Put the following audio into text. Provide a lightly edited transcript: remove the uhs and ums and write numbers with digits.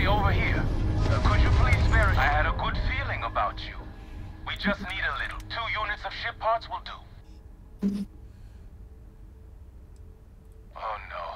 over here. Could you please spare us? I had a good feeling about you. We just need a little. 2 units of ship parts will do. Oh no.